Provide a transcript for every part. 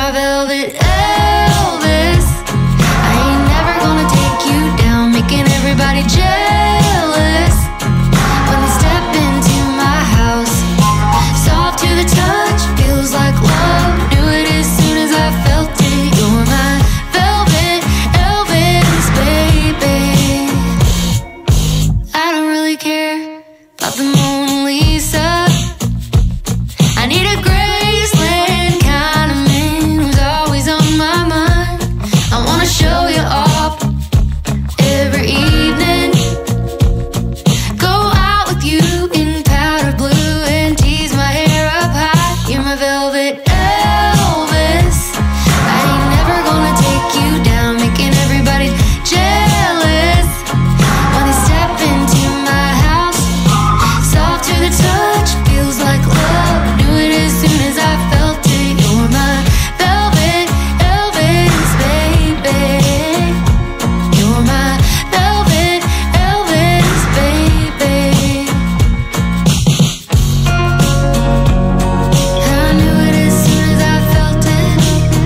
my velvet Elvis. I ain't never gonna take you down, making everybody jealous. When they step into my house, soft to the touch, feels like love. Knew it as soon as I felt it. You're my velvet Elvis, baby. I don't really care about the Mona Lisa. I need a Graceland kind of man who's always on my mind. I wanna show you off every evening, go out with you in powder blue and tease my hair up high. You're my velvet Elvis. I ain't never gonna take you down, making everybody jealous. When they step into my house, soft to the touch, feels like love. Knew it as soon as I felt it. You're my velvet Elvis, baby. You're my velvet Elvis, baby. I knew it as soon as I felt it.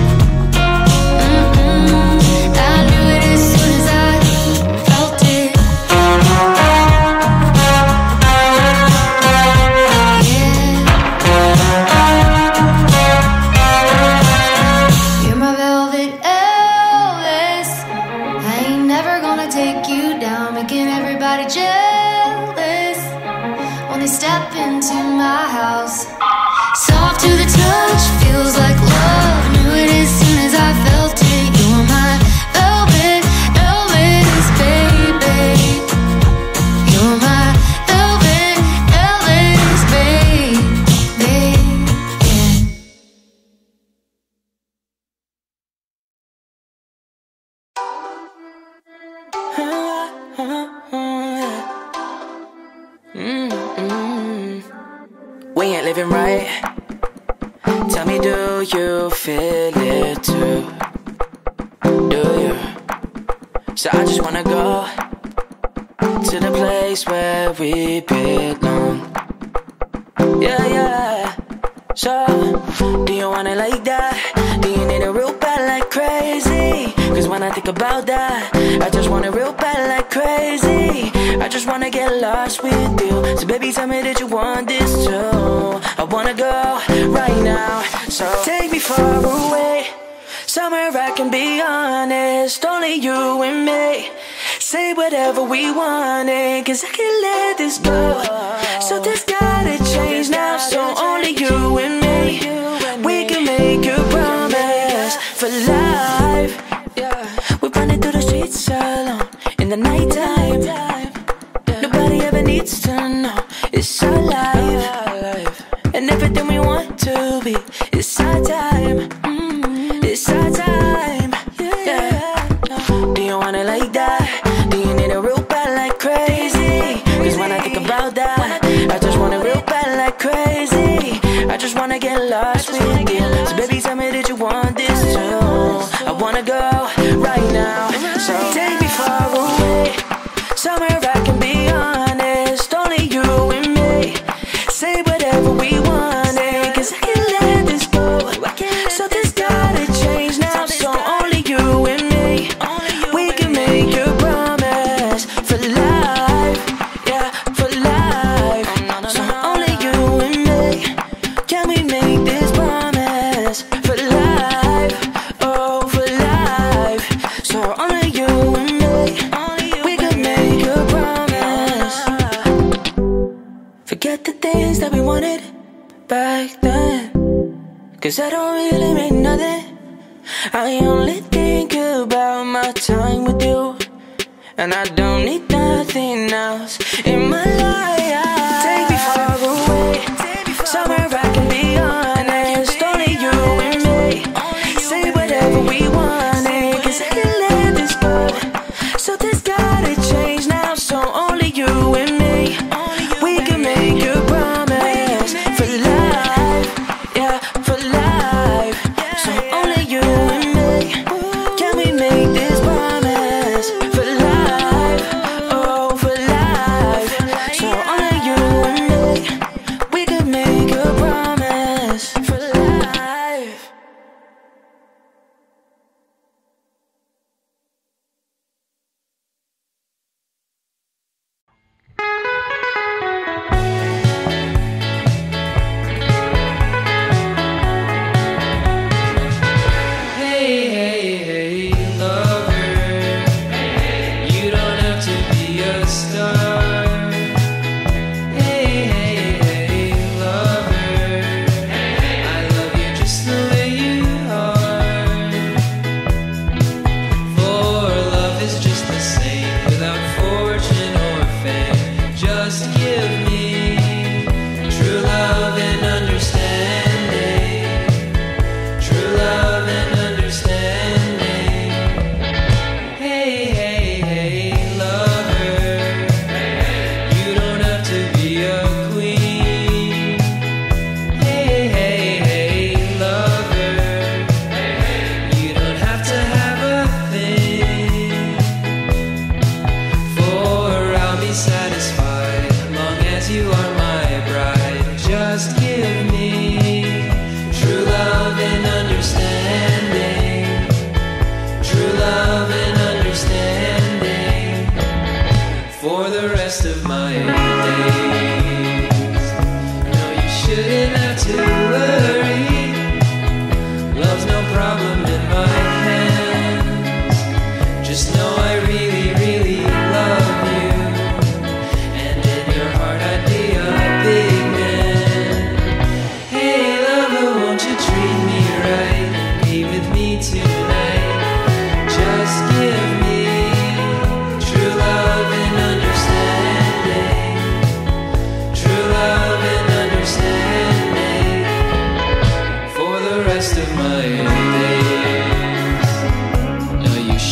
I knew it as soon as I felt it. You're my velvet Elvis. I ain't never gonna take you down, making everybody jealous. When they step into my house, soft to the touch, feels like love. Knew it as soon as I felt it. You're my velvet Elvis, baby. You're my velvet Elvis, baby. Yeah. We ain't living right. Tell me, do you feel it too? Do you? So I just wanna go to the place where we belong. Yeah, yeah. So, do you want it like that? Do you need it real bad like crazy? Cause when I think about that, I just want it real bad like crazy. I just wanna get lost with you. So baby, tell me that you want this too. I wanna go right now. So take me far away, somewhere I can be honest. Only you and me. Say whatever we want, cause I can't let this go. So this gotta change now. So only you and me, we can make a promise for life. We're running through the streets alone in the nighttime. Nobody ever needs to know it's our life, and everything we want to be. It's our time. It's our time. Yeah. Do you want it like that? Do you need it real bad like crazy? Cause when I think about that, I just want it real bad like crazy. I just wanna get lost with you. So baby, tell me that you want this too. I wanna go right now. So take me far away, somewhere I can be honest. Only you and me. Say whatever we want, cause I can't let this go. So this gotta change now. So only you and me, we can make a promise for life. Yeah, for life. So only you and me, can we make this promise for life? Oh, for life. So only you and me, we can make a promise. Forget the things that we wanted back then, cause that don't really mean nothing. I only think about my time with you, and I don't need nothing else in my life. Take me far away, somewhere I can be honest. Only you and me. Say whatever we want, cause I can't let this go. So this gotta change now. So only you and me, we can make a promise for life. Yeah, for life. So only you and me, can we make this promise for life? Oh, for life. So only you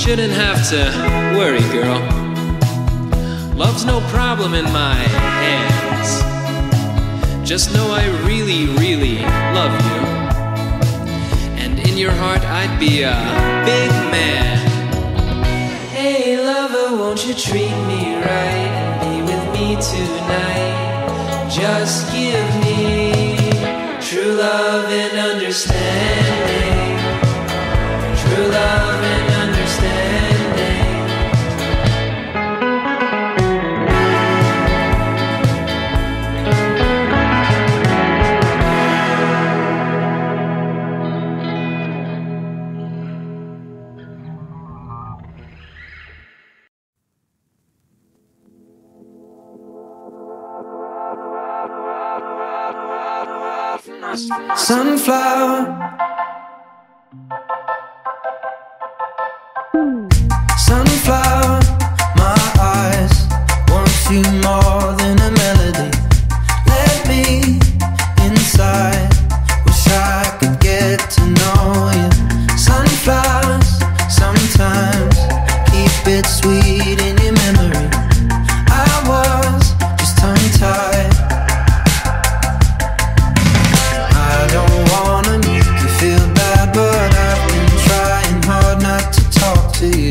shouldn't have to worry, girl. Love's no problem in my hands. Just know I really, really love you. And in your heart I'd be a big man. Hey lover, won't you treat me right and be with me tonight? Just give me true love and understanding. True love and understanding. Sunflower, sunflower, my eyes want you more than a melody. Let me inside, wish I could get to know you. Sunflowers, sometimes keep it sweet in your memory. I was just tongue-tied. I don't wanna make you feel bad, but I've been trying hard not to talk to you.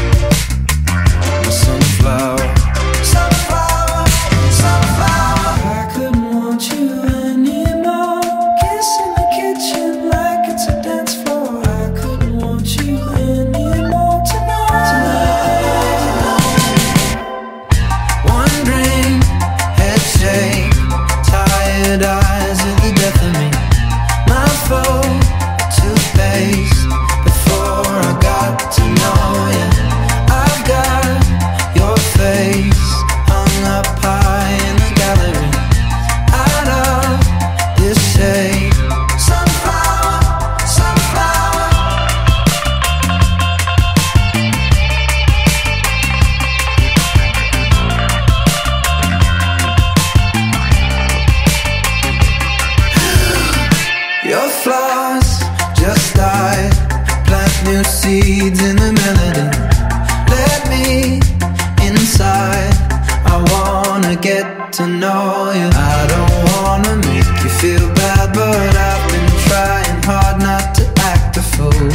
Sunflower, sunflower, sunflower. I couldn't want you anymore. Kiss in the kitchen like it's a dance floor. I couldn't want you anymore tonight. One drink, head shake, tired eyes at the death of me. My phone, toothpaste, before I got to know you. I've got your face hung up high in the gallery. Out of this shape. Sunflower, sunflower. Your flaws just died. Plant new seeds in the melody. Let me inside. I wanna get to know you. I don't wanna make you feel bad, but I've been trying hard not to act a fool.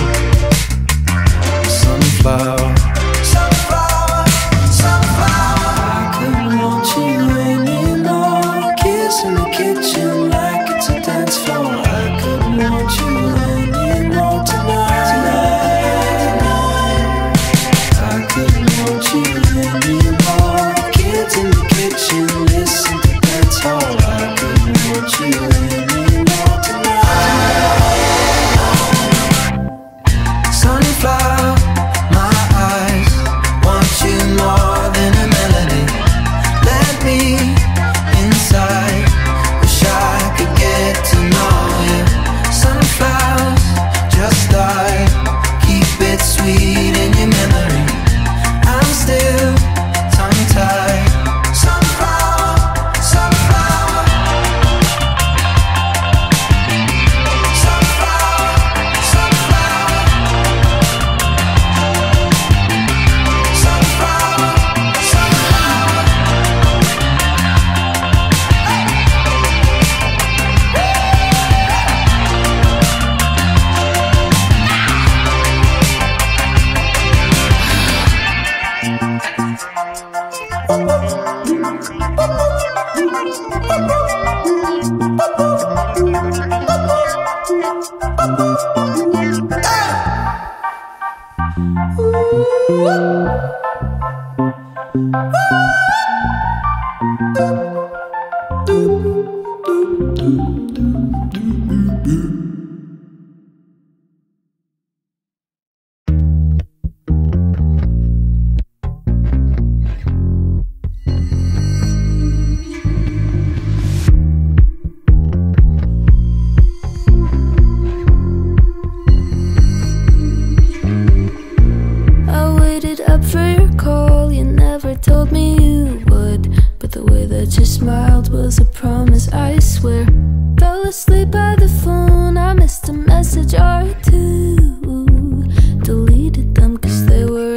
Sunflower, sunflower, sunflower. I couldn't want you anymore. Kiss in the kitchen like it's a dance floor. I couldn't want you anymore tonight. I couldn't want you anymore. Kids in the kitchen, listen to dance hall. I couldn't want you anymore tonight. Sunflower, my eyes want you more than a melody. Let me inside, wish I could get to know you. Sunflowers just died, keep it sweet in your memory. I'm still tongue-tied. Sunflower, sunflower. Sunflower, sunflower. Sunflower, sunflower. was a promise, I swear. Fell asleep by the phone, I missed a message or two. Deleted them cause they were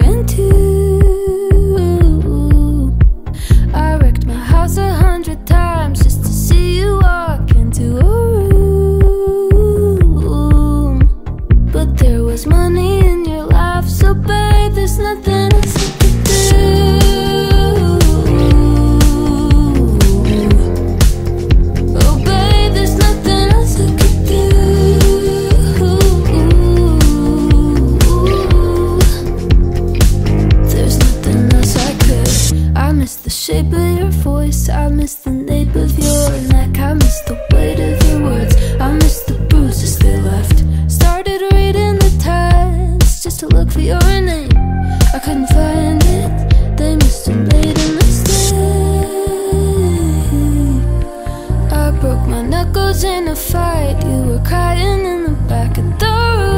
to look for your name. I couldn't find it. They must have made a mistake. I broke my knuckles in a fight. You were crying in the back of the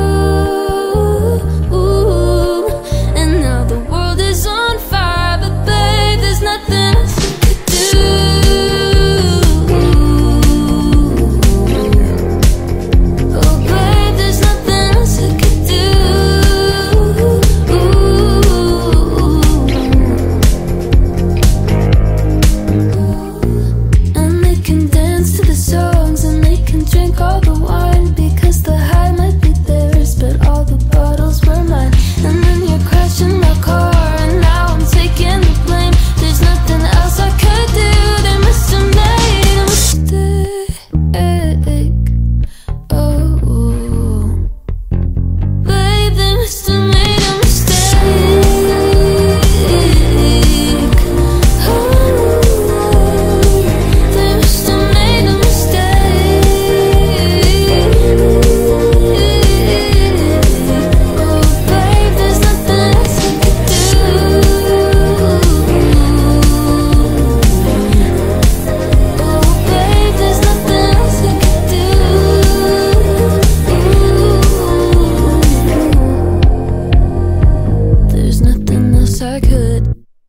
room. And now the world is on fire, but babe, there's nothing else you could do. Oh babe, there's nothing else I could do. And they can dance to the songs, and they can drink all the wine, because the high might be theirs, but all the bottles were mine. And then you're crashing my car, and now I'm taking the blame. There's nothing else I could do. They must have made a mistake. Oh, babe, they must have made a mistake. Oh, they must have made a mistake. Oh, babe, there's nothing else I could do. Oh, babe, there's nothing else I could do. There's nothing else I could.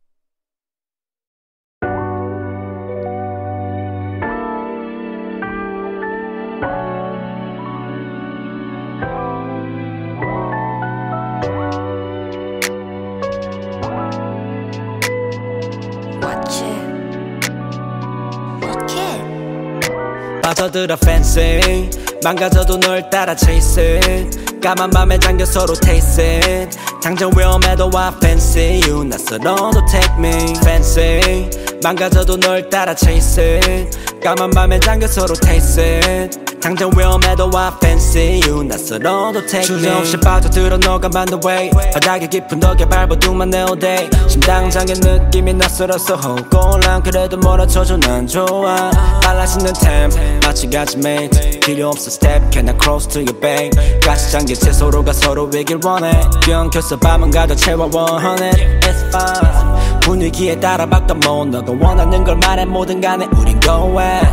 빠져들어 fancy 망가져도 널 따라 chasing 까만 밤에 잠겨 서로 tasting 당장 위험해도 와 fancy you 낯설어도 take me fancy 망가져도 널 따라 chasing 까만 밤에 잠겨 서로 tasting 당장 위험해도 와 fancy you 낯설어도 take me 주저없이 빠져들어 너가 만든 way 바닥에 깊은 덕에 발버둥만 내all day 심장장의 느낌이 낯설어서 호골랑 그래도 몰아쳐줘 난 좋아 빨라지는 temp 마치 같이 mate 필요 없어 step can I cross to your babe 같이 잠긴 채 서로가 서로 이길 원해 엉켜서 밤은 가득 채워 100 It's fine 분위기에 따라 바꿔 뭐 너가 원하는 걸 말해 뭐든 간에 우린 go ahead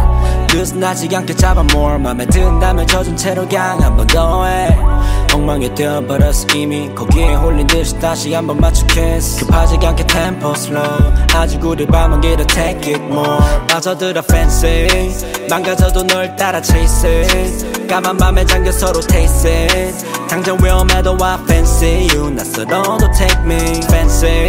느슨하지 않게 잡아 more 맘에 든다면 젖은 채로 그냥 한 번 더 해 엉망이 되어버렸어 이미 거기에 홀린 듯이 다시 한 번 맞춰 kiss 급하지 않게 tempo slow 아직 우리 밤은 길어 take it more 빠져들어 fancy 망가져도 널 따라 chasing 까만 밤에 잠겨 서로 tasting 당장 위험해도 와 fancy you 낯설어도 take me fancy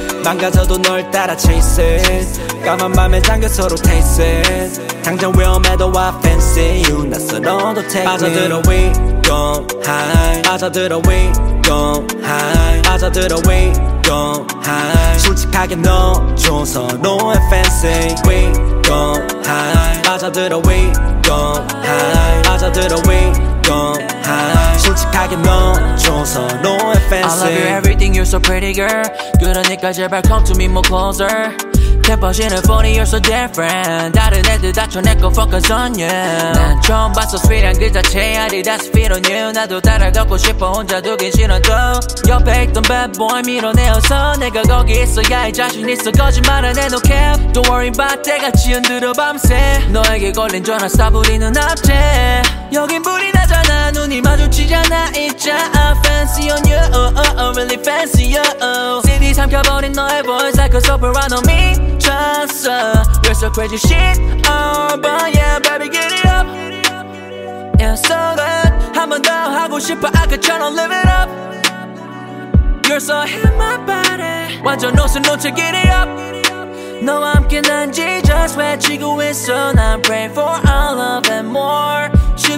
망가져도 널 따라 chasing 까만 밤에 잠겨 서로 tasting 당장 위험해도 와 fancy you 낯설어도 take me 빠져들어 we go high 빠져들어 we go high 빠져들어 we go high 솔직하게 넣어줘 서로의 fancy we go high 빠져들어 we go high 빠져들어 we go high 솔직하게 넣어줘 서로의 fancy I love you everything you're so pretty girl 그러니까 제발 come to me more closer temperature funny you're so different 다른 애들 다쳐 내꺼 focus on you 난 처음 봤어 sweet한 그 자체야 that's fit on you 나도 따라가고 싶어 혼자 두긴 싫어도 옆에 있던 bad boy 밀어내어서 내가 거기 있어야 해 자신 있어 거짓말 안 해도 cap Don't worry about 때가 지연들어 밤새 너에게 걸린 전화 싸부리는 앞에 여긴 불이 나잖아 눈이 마주치잖아 있잖아 fancy on you really fancy you CD 삼켜버린 너의 voice like a soprano me Just you're so crazy shit oh but yeah baby get it up Yeah so good 한 번 더 하고 싶어 아까처럼 live it up You're so hit my body 완전 옷을 놓쳐 get it up 너와 함께 난 Jesus 외치고 있어 난 pray for all of and more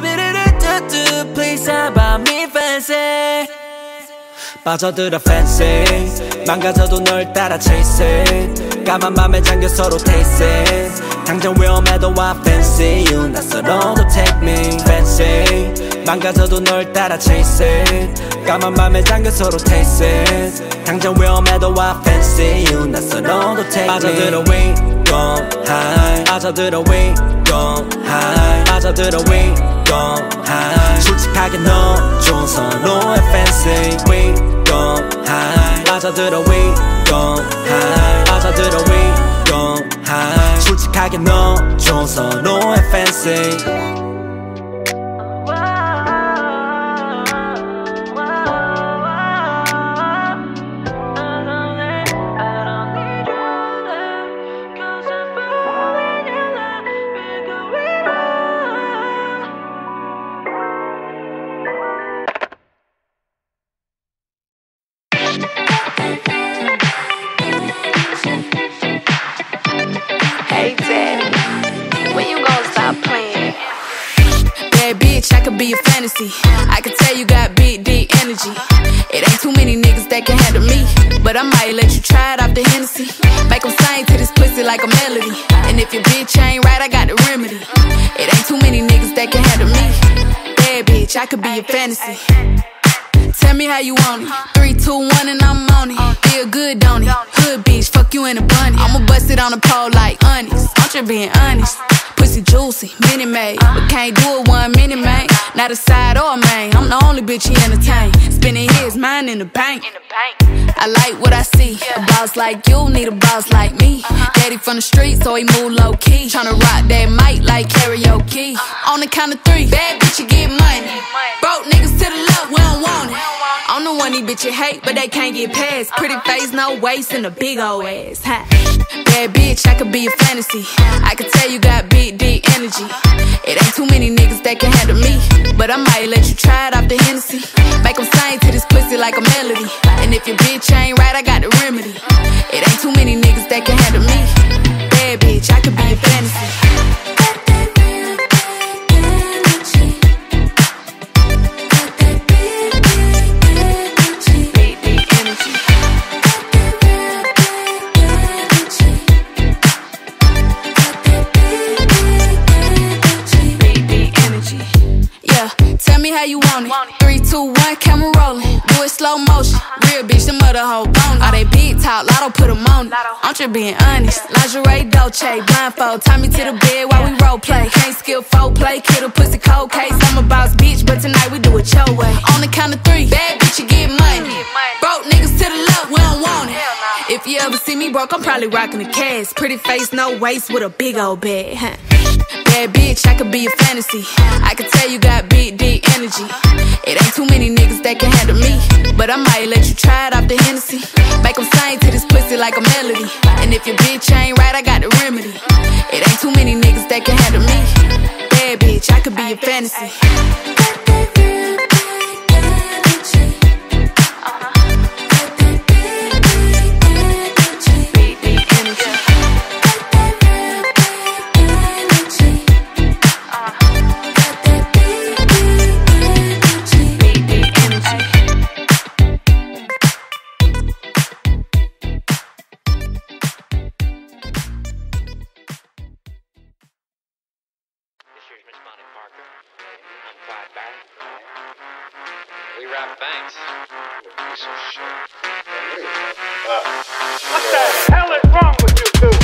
슈비르르뚜뚜 please about me fancy 빠져들어 fancy 망가져도 널 따라 chasing 까만 밤에 잠겨 서로 tasting 당장 위험해도 와 fancy you 낯설어도 take me fancy 망가져도 널 따라 chasing 까만 밤에 잠겨 서로 tasting 당장 위험해도 와 fancy you 낯설어도 take me 빠져들어 we go high 빠져들어 we go high 빠져들어 we go high 솔직하게 넣어줘 서로의 fancy we go 빠져들어 we gon' hide 빠져들어 we gon' hide 솔직하게 넣어줘서 너의 fancy I could be your fantasy. I could tell you got big, deep energy. It ain't too many niggas that can handle me, but I might let you try it off the Hennessy. Make them sing to this pussy like a melody. And if your bitch ain't right, I got the remedy. It ain't too many niggas that can handle me. Bad bitch, I could be your fantasy. Tell me how you want it. 3, 2, 1 and I'm on it. Feel good, don't it? Hood bitch, fuck you in a bunny. I'ma bust it on the pole like honest. I'm just being honest. Pussy juicy, mini made, but can't do it 1 minute, man. Not a side or a main. I'm the only bitch he entertain. Spending his mind in the bank. I like what I see. A boss like you need a boss like me. Daddy from the street, so he move low key. Tryna rock that mic like karaoke. On the count of 3, bad bitch, you get money. Broke niggas to the left, we don't want it. I'm the one these bitches hate, but they can't get past. Pretty face, no waist, and a big old ass. Bad bitch, I could be a fantasy. I could tell you got big, deep energy. It ain't too many niggas that can handle me, but I might let you try it off the Hennessy. Make them sing to this pussy like a melody. And if your bitch ain't right, I got the remedy. It ain't too many niggas that can handle me. Bad bitch, I could be a fantasy. Tell me how you want it. 3, 2, 1, camera rolling. Do it slow motion. Real bitch, the mother hoe bone. All they big talk, lotto put them on it. I'm just being honest. Lingerie, Dolce, blindfold. Tie me to the bed while we role play. Can't skill folk play, kid a pussy cold case. I'm a boss bitch, but tonight we do it your way. On the count of 3, bad bitch, you get money. Broke niggas to the left, we don't want it. If you ever see me broke, I'm probably rocking a cast. Pretty face, no waist, with a big old bag. Bad bitch, I could be a fantasy. I could tell you got big, deep energy. It ain't too many niggas that can handle me, but I might let you try it off the Hennessy. Make them sing to this pussy like a melody. And if your bitch ain't right, I got the remedy. It ain't too many niggas that can handle me. Bad bitch, I could be a fantasy. We rob banks. What the hell is wrong with you two?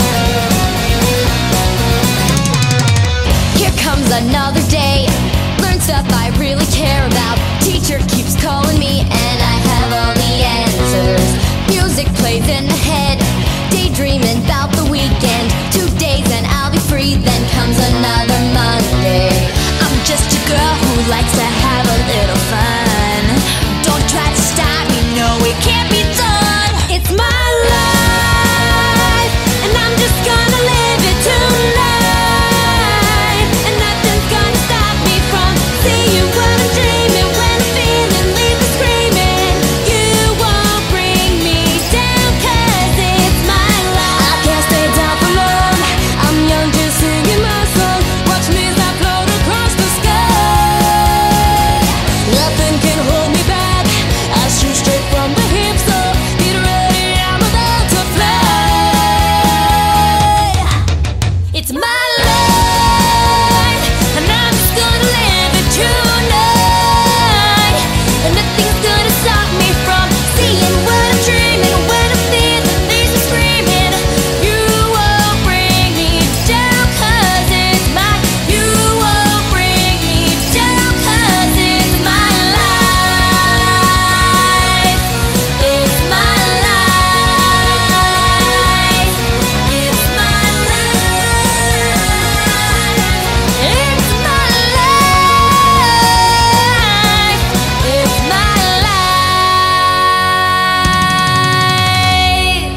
Another day, learn stuff I really care about. Teacher keeps calling me and I have all the answers. Music plays in the head, daydreaming about the weekend. 2 days and I'll be free, then comes another Monday. I'm just a girl who likes to have a little fun. Don't try to stop me, no, it can't be done. It's my life, and I'm just gonna live it tonight. And nothing's gonna stop me from seeing what I'm dreaming. When I'm feeling, leave me screaming. You won't bring me down, 'cause it's my life. I can't stay down for long, I'm young, just singing my song. Watch me as I float across the sky. Nothing can hold me back, I shoot straight from the hips, so get ready, I'm about to fly. It's my life, and I'm just gonna live it tonight. And nothing's gonna stop me from seeing what I'm dreaming. When I'm feeling, leaves me screaming. You won't bring me down, 'cause it's mine. You won't bring me down, 'cause it's my life. It's my life. It's my life. It's my life. It's my life.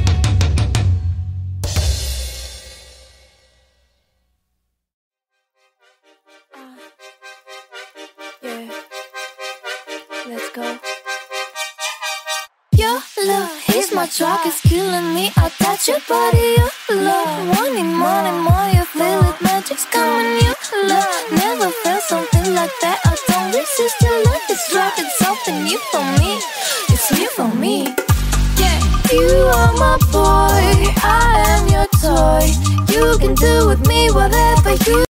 Yeah, let's go. Your love is my drug, it's killing me. I touch your body, your love. Wanting more and more, you feel it, magic's coming, your love. Never felt something like that, I don't resist your love. It's drug, it's something new for me. It's new for me. Yeah, you are my boy, I am your toy. You can do with me whatever you